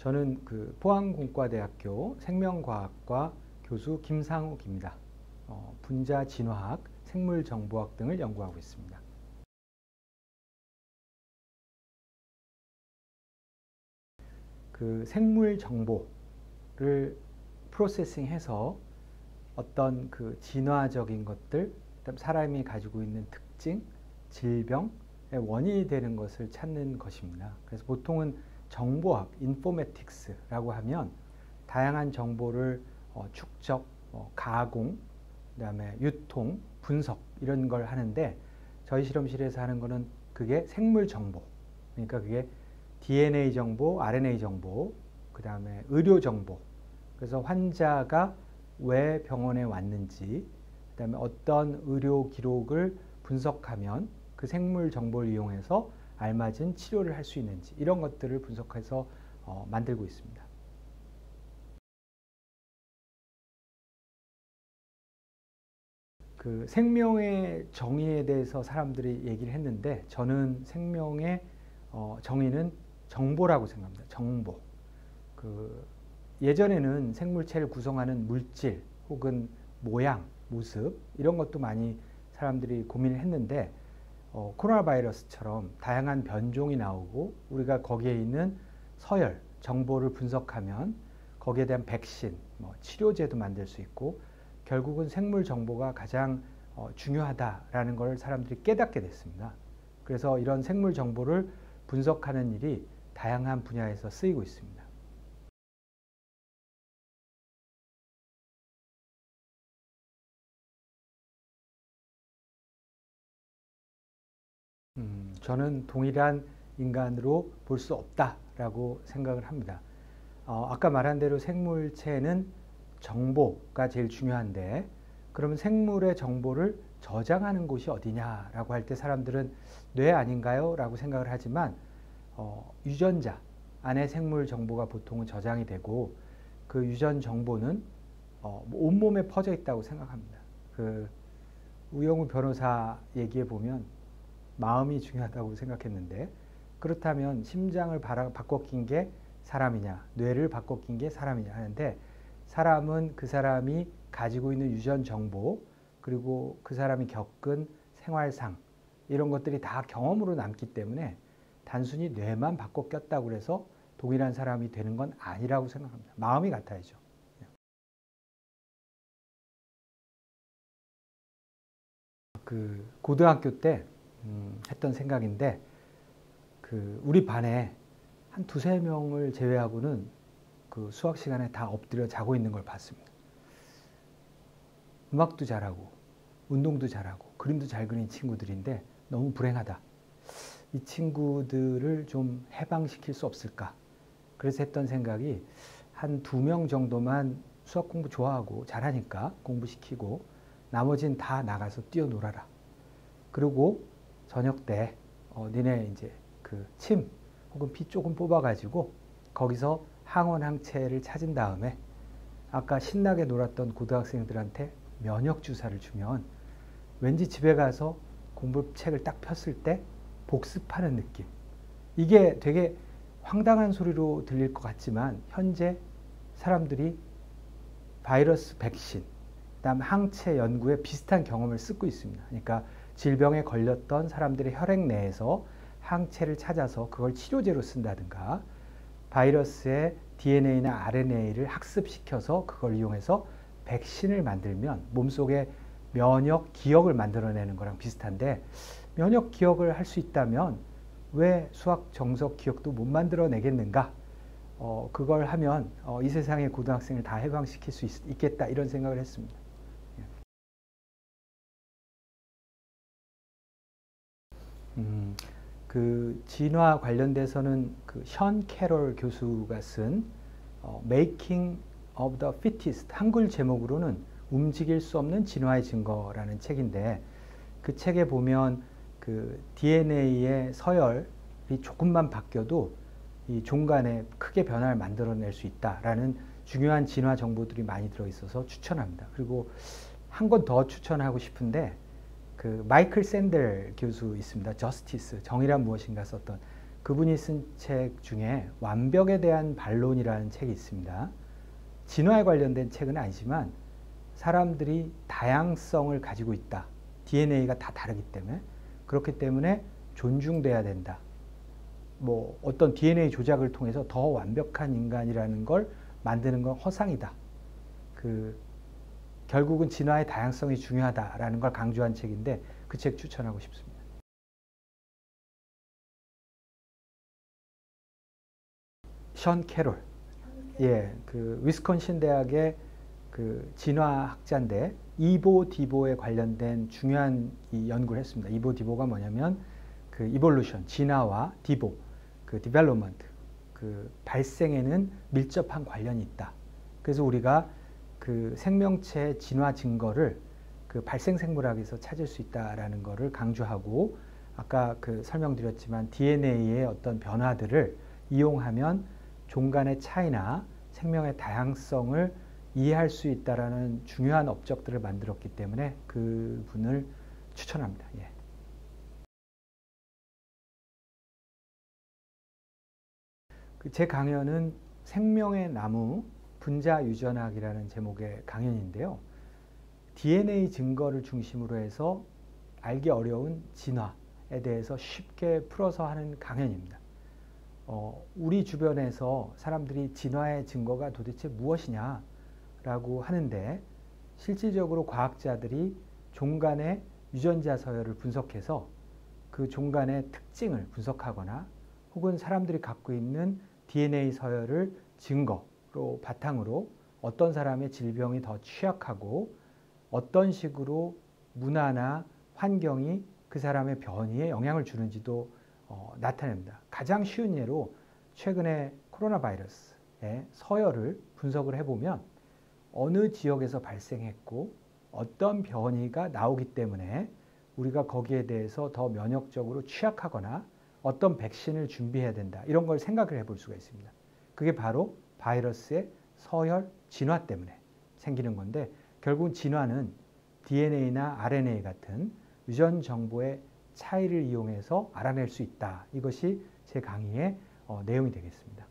저는 포항공과대학교 생명과학과 교수 김상욱입니다. 분자 진화학, 생물정보학 등을 연구하고 있습니다. 생물 정보를 프로세싱해서 어떤 진화적인 것들, 그다음 사람이 가지고 있는 특징, 질병의 원인이 되는 것을 찾는 것입니다. 그래서 보통은 정보학, 인포메틱스라고 하면 다양한 정보를 축적, 가공, 그다음에 유통, 분석 이런 걸 하는데 저희 실험실에서 하는 거는 그게 생물 정보. 그러니까 그게 DNA 정보, RNA 정보, 그다음에 의료 정보. 그래서 환자가 왜 병원에 왔는지, 그다음에 어떤 의료 기록을 분석하면 그 생물 정보를 이용해서 알맞은 치료를 할 수 있는지 이런 것들을 분석해서 만들고 있습니다. 생명의 정의에 대해서 사람들이 얘기를 했는데 저는 생명의 정의는 정보라고 생각합니다. 정보. 예전에는 생물체를 구성하는 물질 혹은 모양, 모습 이런 것도 많이 사람들이 고민을 했는데 코로나 바이러스처럼 다양한 변종이 나오고 우리가 거기에 있는 서열, 정보를 분석하면 거기에 대한 백신, 치료제도 만들 수 있고 결국은 생물 정보가 가장 중요하다라는 걸 사람들이 깨닫게 됐습니다. 그래서 이런 생물 정보를 분석하는 일이 다양한 분야에서 쓰이고 있습니다. 저는 동일한 인간으로 볼 수 없다라고 생각을 합니다. 아까 말한 대로 생물체는 정보가 제일 중요한데 그러면 생물의 정보를 저장하는 곳이 어디냐라고 할 때 사람들은 뇌 아닌가요? 라고 생각을 하지만 유전자 안에 생물 정보가 보통은 저장이 되고 그 유전 정보는 온몸에 퍼져 있다고 생각합니다. 우영우 변호사 얘기해 보면 마음이 중요하다고 생각했는데 그렇다면 심장을 바꿔 낀 게 사람이냐 뇌를 바꿔 낀 게 사람이냐 하는데 사람은 그 사람이 가지고 있는 유전 정보 그리고 그 사람이 겪은 생활상 이런 것들이 다 경험으로 남기 때문에 단순히 뇌만 바꿔 꼈다고 해서 동일한 사람이 되는 건 아니라고 생각합니다. 마음이 같아야죠. 고등학교 때 했던 생각인데 우리 반에 한 두세 명을 제외하고는 수학 시간에 다 엎드려 자고 있는 걸 봤습니다. 음악도 잘하고 운동도 잘하고 그림도 잘 그리는 친구들인데 너무 불행하다. 이 친구들을 좀 해방시킬 수 없을까? 그래서 했던 생각이 한 2명 정도만 수학 공부 좋아하고 잘하니까 공부시키고 나머지는 다 나가서 뛰어놀아라. 그리고 저녁 때 니네 이제 침 혹은 피 조금 뽑아가지고 거기서 항원 항체를 찾은 다음에 아까 신나게 놀았던 고등학생들한테 면역 주사를 주면 왠지 집에 가서 공부책을 딱 폈을 때 복습하는 느낌. 이게 되게 황당한 소리로 들릴 것 같지만 현재 사람들이 바이러스 백신, 그다음 항체 연구에 비슷한 경험을 쓰고 있습니다. 그러니까 질병에 걸렸던 사람들의 혈액 내에서 항체를 찾아서 그걸 치료제로 쓴다든가 바이러스의 DNA나 RNA를 학습시켜서 그걸 이용해서 백신을 만들면 몸속에 면역 기억을 만들어내는 거랑 비슷한데 면역 기억을 할 수 있다면 왜 수학 정석 기억도 못 만들어내겠는가? 그걸 하면 이 세상의 고등학생을 다 해방시킬 수 있겠다 이런 생각을 했습니다. 진화 관련돼서는 션 캐롤 교수가 쓴 Making of the Fittest 한글 제목으로는 움직일 수 없는 진화의 증거라는 책인데 그 책에 보면 DNA의 서열이 조금만 바뀌어도 이 종간에 크게 변화를 만들어낼 수 있다라는 중요한 진화 정보들이 많이 들어있어서 추천합니다. 그리고 한 권 더 추천하고 싶은데 마이클 샌델 교수 있습니다. 저스티스, 정의란 무엇인가 썼던 그분이 쓴 책 중에 완벽에 대한 반론이라는 책이 있습니다. 진화에 관련된 책은 아니지만 사람들이 다양성을 가지고 있다. DNA가 다 다르기 때문에. 그렇기 때문에 존중돼야 된다. 뭐 어떤 DNA 조작을 통해서 더 완벽한 인간이라는 걸 만드는 건 허상이다. 결국은 진화의 다양성이 중요하다라는 걸 강조한 책인데 그 책 추천하고 싶습니다. 션 캐롤. 예, 위스콘신 대학의 진화학자인데 이보 디보에 관련된 중요한 연구를 했습니다. 이보 디보가 뭐냐면 이볼루션, 진화와 디보, 디벨롭먼트, 발생에는 밀접한 관련이 있다. 그래서 우리가 생명체의 진화 증거를 발생 생물학에서 찾을 수 있다라는 것을 강조하고 아까 설명드렸지만 DNA의 어떤 변화들을 이용하면 종간의 차이나 생명의 다양성을 이해할 수 있다라는 중요한 업적들을 만들었기 때문에 그분을 추천합니다. 예. 제 강연은 생명의 나무 분자 유전학이라는 제목의 강연인데요. DNA 증거를 중심으로 해서 알기 어려운 진화에 대해서 쉽게 풀어서 하는 강연입니다. 우리 주변에서 사람들이 진화의 증거가 도대체 무엇이냐라고 하는데 실질적으로 과학자들이 종간의 유전자 서열을 분석해서 그 종간의 특징을 분석하거나 혹은 사람들이 갖고 있는 DNA 서열을 증거로 바탕으로 어떤 사람의 질병이 더 취약하고 어떤 식으로 문화나 환경이 그 사람의 변이에 영향을 주는지도 나타냅니다. 가장 쉬운 예로 최근에 코로나 바이러스의 서열을 분석을 해보면 어느 지역에서 발생했고 어떤 변이가 나오기 때문에 우리가 거기에 대해서 더 면역적으로 취약하거나 어떤 백신을 준비해야 된다. 이런 걸 생각을 해볼 수가 있습니다. 그게 바로 바이러스의 서열 진화 때문에 생기는 건데 결국은 진화는 DNA나 RNA 같은 유전 정보의 차이를 이용해서 알아낼 수 있다. 이것이 제 강의의 내용이 되겠습니다.